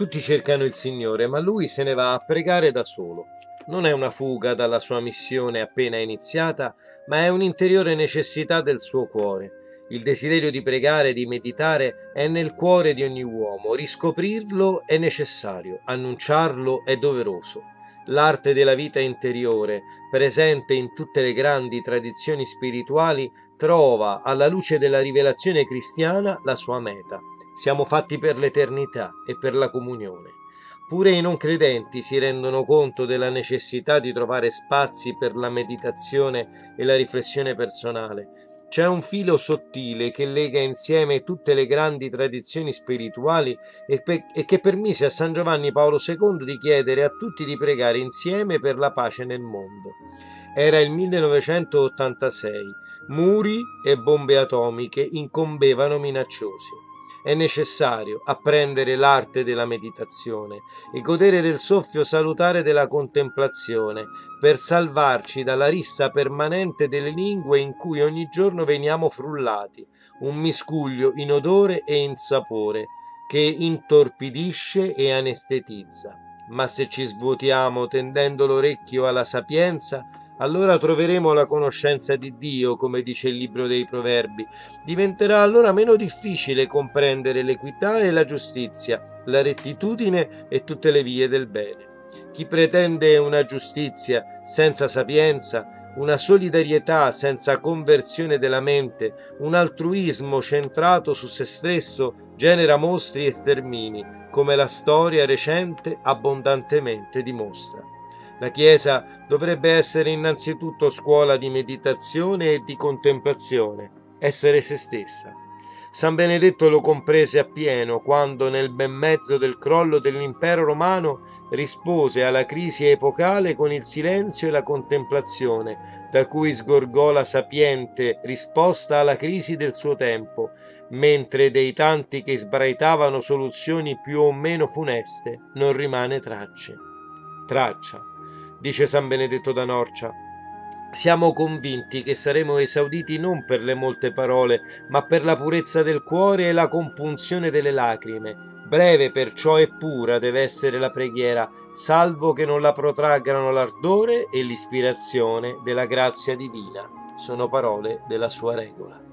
Tutti cercano il Signore, ma lui se ne va a pregare da solo. Non è una fuga dalla sua missione appena iniziata, ma è un'interiore necessità del suo cuore. Il desiderio di pregare, di meditare, è nel cuore di ogni uomo. Riscoprirlo è necessario, annunciarlo è doveroso. L'arte della vita interiore, presente in tutte le grandi tradizioni spirituali, trova, alla luce della rivelazione cristiana, la sua meta. Siamo fatti per l'eternità e per la comunione. Pure i non credenti si rendono conto della necessità di trovare spazi per la meditazione e la riflessione personale. C'è un filo sottile che lega insieme tutte le grandi tradizioni spirituali e che permise a San Giovanni Paolo II di chiedere a tutti di pregare insieme per la pace nel mondo. Era il 1986. Muri e bombe atomiche incombevano minacciosi. È necessario apprendere l'arte della meditazione e godere del soffio salutare della contemplazione per salvarci dalla rissa permanente delle lingue in cui ogni giorno veniamo frullati, un miscuglio in odore e in sapore che intorpidisce e anestetizza. Ma se ci svuotiamo tendendo l'orecchio alla sapienza, allora troveremo la conoscenza di Dio, come dice il libro dei Proverbi. Diventerà allora meno difficile comprendere l'equità e la giustizia, la rettitudine e tutte le vie del bene. Chi pretende una giustizia senza sapienza, una solidarietà senza conversione della mente, un altruismo centrato su se stesso, genera mostri e stermini, come la storia recente abbondantemente dimostra. La Chiesa dovrebbe essere innanzitutto scuola di meditazione e di contemplazione, essere se stessa. San Benedetto lo comprese appieno quando, nel ben mezzo del crollo dell'impero romano, rispose alla crisi epocale con il silenzio e la contemplazione, da cui sgorgò la sapiente risposta alla crisi del suo tempo, mentre dei tanti che sbraitavano soluzioni più o meno funeste non rimane traccia. Dice San Benedetto da Norcia: siamo convinti che saremo esauditi non per le molte parole, ma per la purezza del cuore e la compunzione delle lacrime. Breve perciò e pura deve essere la preghiera, salvo che non la protraggano l'ardore e l'ispirazione della grazia divina. Sono parole della sua regola.